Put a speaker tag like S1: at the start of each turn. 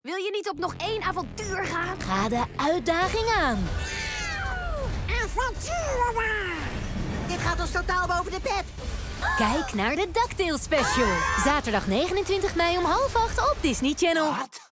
S1: Wil je niet op nog 1 avontuur gaan?
S2: Ga de uitdaging aan.
S3: Avonturen! Dit gaat ons totaal boven de pet.
S2: Kijk naar de DuckTales Special. Zaterdag 29 mei om 7:30 op Disney Channel.
S4: Wat?